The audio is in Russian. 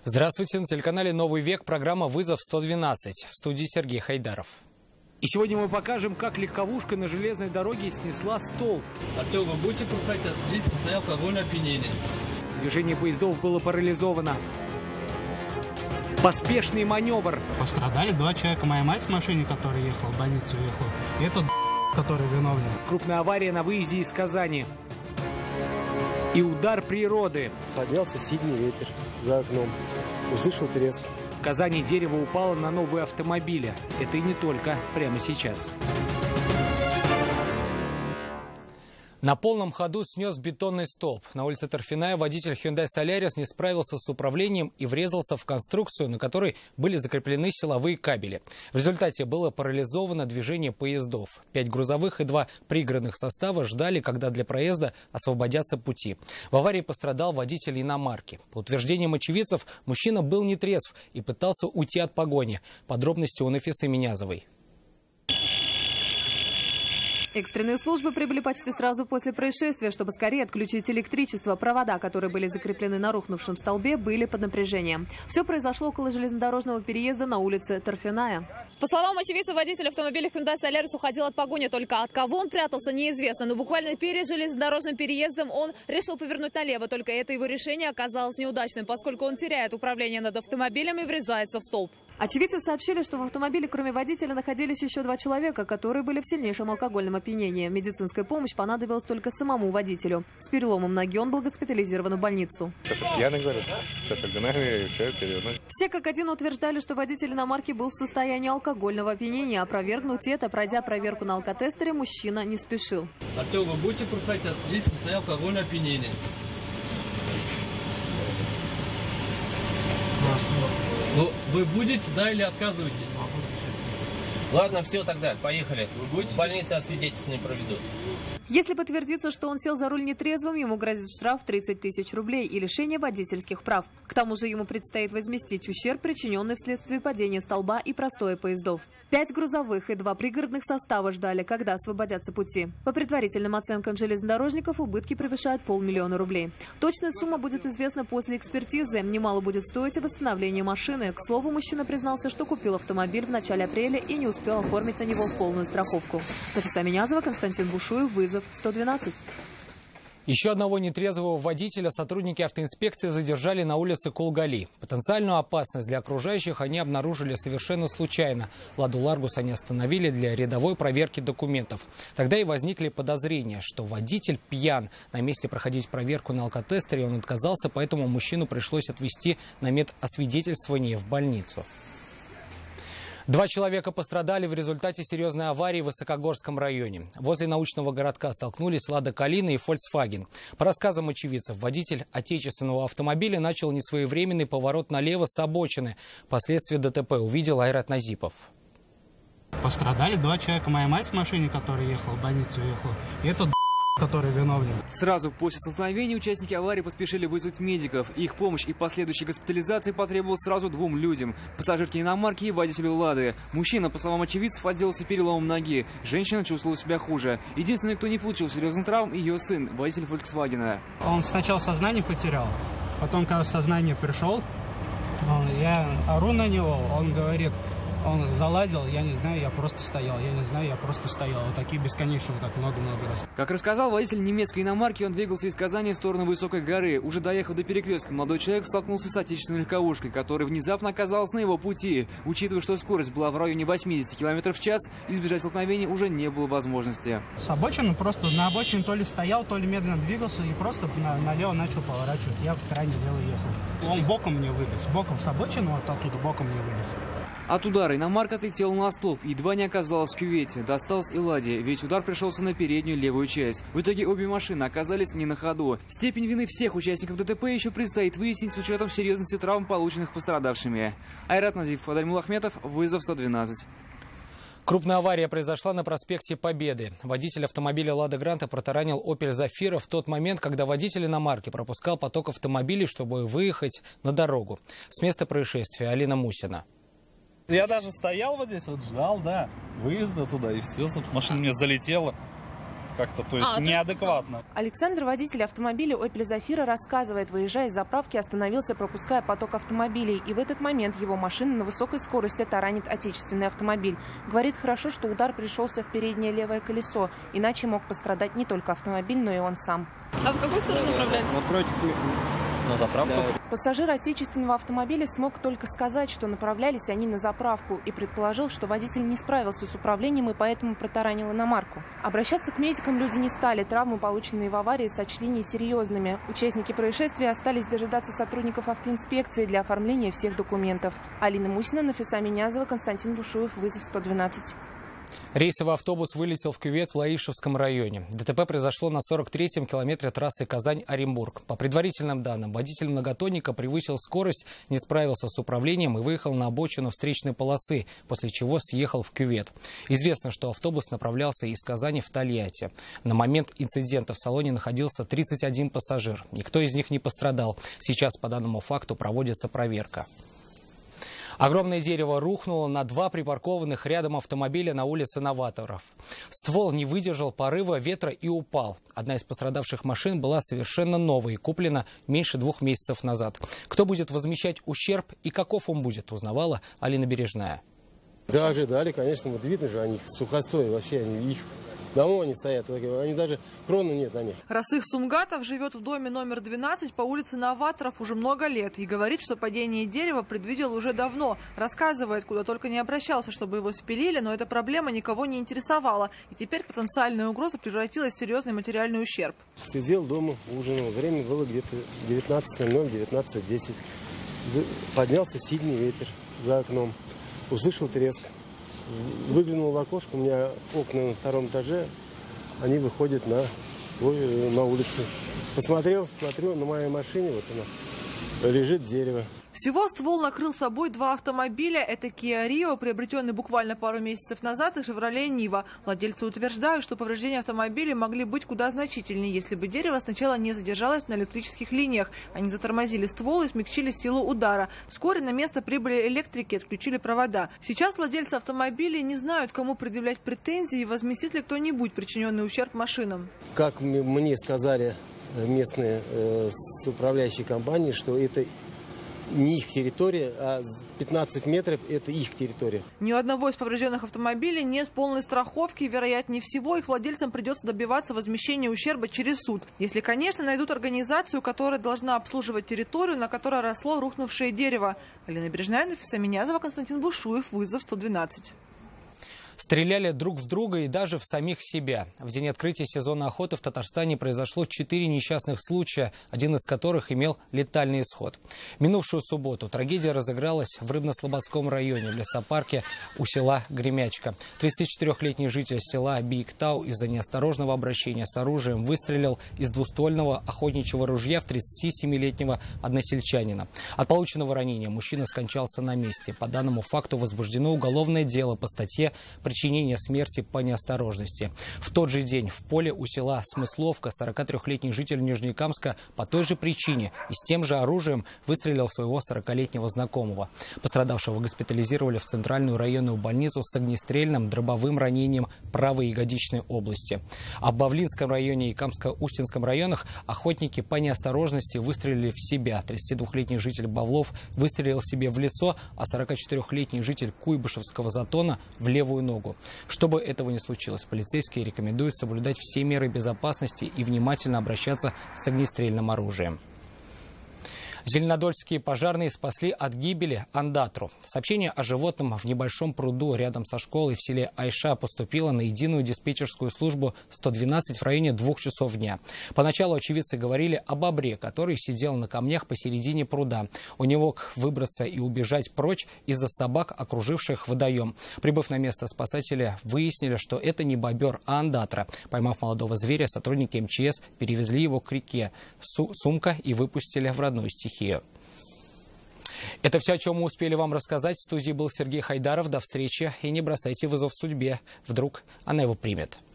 Здравствуйте, на телеканале «Новый век» программа «Вызов 112». В студии Сергей Хайдаров. И сегодня мы покажем, как легковушка на железной дороге снесла столб. Артем, вы будете проходить свидетельство в состоянии алкогольного опьянения? Движение поездов было парализовано. Поспешный маневр. Пострадали два человека. Моя мать в машине, которая ехала, в больницу уехала. И этот, который виновен. Крупная авария на выезде из Казани. И удар природы. Поднялся сильный ветер за окном. Услышал треск. В Казани дерево упало на новые автомобили. Это и не только прямо сейчас. На полном ходу снес бетонный столб. На улице Торфяная водитель Hyundai Solaris не справился с управлением и врезался в конструкцию, на которой были закреплены силовые кабели. В результате было парализовано движение поездов. 5 грузовых и 2 пригородных состава ждали, когда для проезда освободятся пути. В аварии пострадал водитель иномарки. По утверждениям очевидцев, мужчина был нетрезв и пытался уйти от погони. Подробности у Нафисы Минязовой. Экстренные службы прибыли почти сразу после происшествия, чтобы скорее отключить электричество. Провода, которые были закреплены на рухнувшем столбе, были под напряжением. Все произошло около железнодорожного переезда на улице Торфяная. По словам очевидцев, водитель автомобиля Hyundai Solaris уходил от погони. Только от кого он прятался, неизвестно. Но буквально перед железнодорожным переездом он решил повернуть налево. Только это его решение оказалось неудачным, поскольку он теряет управление над автомобилем и врезается в столб. Очевидцы сообщили, что в автомобиле, кроме водителя, находились еще 2 человека, которые были в сильнейшем алкогольном опьянении. Медицинская помощь понадобилась только самому водителю. С переломом ноги он был госпитализирован в больницу. Что-то пьяный, говорит. Что-то гнали, человек перевернуть. Все как один утверждали, что водитель иномарки был в состоянии алкогольного опьянения. Опровергнуть это, пройдя проверку на алкотестере, мужчина не спешил. Артем, вы будете проходить свидетельство в состоянии алкогольного опьянения? Ну, вы будете, да, или отказываетесь? Ладно, все тогда, поехали. Вы будете? В больнице освидетельствование проведут. Если подтвердится, что он сел за руль нетрезвым, ему грозит штраф 30 тысяч рублей и лишение водительских прав. К тому же ему предстоит возместить ущерб, причиненный вследствие падения столба и простоя поездов. 5 грузовых и 2 пригородных состава ждали, когда освободятся пути. По предварительным оценкам железнодорожников, убытки превышают 500 000 рублей. Точная сумма будет известна после экспертизы. Немало будет стоить и восстановление машины. К слову, мужчина признался, что купил автомобиль в начале апреля и не успел оформить на него полную страховку. Нафиса Минязова, Константин Бушуев, «Вызов 112». Еще одного нетрезвого водителя сотрудники автоинспекции задержали на улице Кулгали. Потенциальную опасность для окружающих они обнаружили совершенно случайно. «Ладу Ларгус» они остановили для рядовой проверки документов. Тогда и возникли подозрения, что водитель пьян. На месте проходить проверку на алкотестере он отказался, поэтому мужчину пришлось отвезти на медосвидетельствование в больницу. 2 человека пострадали в результате серьезной аварии в Высокогорском районе. Возле научного городка столкнулись «Лада Калина» и «Фольксваген». По рассказам очевидцев, водитель отечественного автомобиля начал несвоевременный поворот налево с обочины. Последствия ДТП увидел Айрат Назипов. Пострадали 2 человека. Моя мать в машине, которая ехала, в больницу уехала. И этот, который виновен. Сразу после столкновения участники аварии поспешили вызвать медиков. Их помощь и последующей госпитализации потребовалась сразу 2 людям. Пассажирке иномарки и водителю «Лады». Мужчина, по словам очевидцев, отделался переломом ноги. Женщина чувствовала себя хуже. Единственный, кто не получил серьезных травм, ее сын, водитель «Фольксвагена». Он сначала сознание потерял. Потом, когда сознание пришел, я ору на него. Он говорит... Он заладил, я не знаю, я просто стоял. Я не знаю, я просто стоял. Вот такие бесконечные, вот так много-много раз. Как рассказал водитель немецкой иномарки, он двигался из Казани в сторону Высокой горы. Уже доехав до перекрестка, молодой человек столкнулся с отечественной легковушкой, которая внезапно оказалась на его пути. Учитывая, что скорость была в районе 80 км в час, избежать столкновения уже не было возможности. С обочины просто на обочине то ли стоял, то ли медленно двигался и просто налево начал поворачивать. Я в крайне лево ехал. Он боком мне вылез. Боком с обочины, вот оттуда боком мне вылез. От удара иномарка отлетела на столб и едва не оказалась в кювете. Досталось и «Ладе», ведь удар пришелся на переднюю левую часть. В итоге обе машины оказались не на ходу. Степень вины всех участников ДТП еще предстоит выяснить с учетом серьезности травм, полученных пострадавшими. Айрат Назипов, Адарь Мулахметов, «Вызов 112». Крупная авария произошла на проспекте Победы. Водитель автомобиля «Лада Гранта» протаранил «Опель Зафира» в тот момент, когда водитель иномарки пропускал поток автомобилей, чтобы выехать на дорогу. С места происшествия Алина Мусина. Я даже стоял вот здесь, вот ждал, да, выезда туда, и все, машина мне залетела. как-то, то есть неадекватно. Александр, водитель автомобиля Opel Zafira, рассказывает, выезжая из заправки, остановился, пропуская поток автомобилей. И в этот момент его машина на высокой скорости таранит отечественный автомобиль. Говорит, хорошо, что удар пришелся в переднее левое колесо, иначе мог пострадать не только автомобиль, но и он сам. А в какую сторону направляетесь? Напротив, на заправку. Да. Пассажир отечественного автомобиля смог только сказать, что направлялись они на заправку, и предположил, что водитель не справился с управлением и поэтому протаранил иномарку. Обращаться к медикам люди не стали. Травмы, полученные в аварии, сочли несерьезными. Участники происшествия остались дожидаться сотрудников автоинспекции для оформления всех документов. Алина Мусина, Нафиса Минязова, Константин Бушуев, вызов 112. Рейсовый автобус вылетел в кювет в Лаишевском районе. ДТП произошло на 43-м километре трассы Казань-Оренбург. По предварительным данным, водитель многотонника превысил скорость, не справился с управлением и выехал на обочину встречной полосы, после чего съехал в кювет. Известно, что автобус направлялся из Казани в Тольятти. На момент инцидента в салоне находился 31 пассажир. Никто из них не пострадал. Сейчас по данному факту проводится проверка. Огромное дерево рухнуло на два припаркованных рядом автомобиля на улице Новаторов. Ствол не выдержал порыва ветра и упал. Одна из пострадавших машин была совершенно новой, куплена меньше 2 месяцев назад. Кто будет возмещать ущерб и каков он будет, узнавала Алина Бережная. Да, ожидали, конечно, вот видно же, они сухостой вообще, их давно они стоят, они даже крона нет на них. Расых Сумгатов живет в доме номер 12 по улице Новаторов уже много лет и говорит, что падение дерева предвидел уже давно. Рассказывает, куда только не обращался, чтобы его спилили, но эта проблема никого не интересовала. И теперь потенциальная угроза превратилась в серьезный материальный ущерб. Сидел дома, ужинал. Время было где-то 19:00, 19:10. Поднялся сильный ветер за окном. Услышал треск. Выглянул в окошко, у меня окна на 2-м этаже, они выходят на улицу. Посмотрел, смотрю, на моей машине, вот она, лежит дерево. Всего ствол накрыл собой 2 автомобиля. Это Kia Rio, приобретенный буквально пару месяцев назад, и Chevrolet Niva. Владельцы утверждают, что повреждения автомобиля могли быть куда значительнее, если бы дерево сначала не задержалось на электрических линиях. Они затормозили ствол и смягчили силу удара. Вскоре на место прибыли электрики и отключили провода. Сейчас владельцы автомобилей не знают, кому предъявлять претензии и возместит ли кто-нибудь причиненный ущерб машинам. Как мне сказали местные с управляющей компанией, что это не их территория, а 15 метров – это их территория. Ни у одного из поврежденных автомобилей нет полной страховки. Вероятнее всего, их владельцам придется добиваться возмещения ущерба через суд. Если, конечно, найдут организацию, которая должна обслуживать территорию, на которой росло рухнувшее дерево. Алина Бережная, Нафиса Минязова, Константин Бушуев, вызов 112. Стреляли друг в друга и даже в самих себя. В день открытия сезона охоты в Татарстане произошло 4 несчастных случая, один из которых имел летальный исход. Минувшую субботу трагедия разыгралась в Рыбно-Слободском районе, в лесопарке у села Гремячка. 34-летний житель села Биектау из-за неосторожного обращения с оружием выстрелил из двуствольного охотничьего ружья в 37-летнего односельчанина. От полученного ранения мужчина скончался на месте. По данному факту возбуждено уголовное дело по статье «Причинение смерти по неосторожности». В тот же день в поле у села Смысловка 43-летний житель Нижнекамска по той же причине и с тем же оружием выстрелил в своего 40-летнего знакомого. Пострадавшего госпитализировали в Центральную районную больницу с огнестрельным дробовым ранением правой ягодичной области. А в Бавлинском районе и Камско-Устинском районах охотники по неосторожности выстрелили в себя. 32-летний житель Бавлов выстрелил себе в лицо, а 44-летний житель Куйбышевского затона в левую ногу. Чтобы этого не случилось, полицейские рекомендуют соблюдать все меры безопасности и внимательно обращаться с огнестрельным оружием. Зеленодольские пожарные спасли от гибели андатру. Сообщение о животном в небольшом пруду рядом со школой в селе Айша поступило на единую диспетчерскую службу 112 в районе 2 часов дня. Поначалу очевидцы говорили о бобре, который сидел на камнях посередине пруда. Он не мог выбраться и убежать прочь из-за собак, окруживших водоем. Прибыв на место, спасатели выяснили, что это не бобер, а андатра. Поймав молодого зверя, сотрудники МЧС перевезли его к реке Сумка и выпустили в родную стихию. Это все, о чем мы успели вам рассказать. В студии был Сергей Хайдаров. До встречи. И не бросайте вызов судьбе. Вдруг она его примет.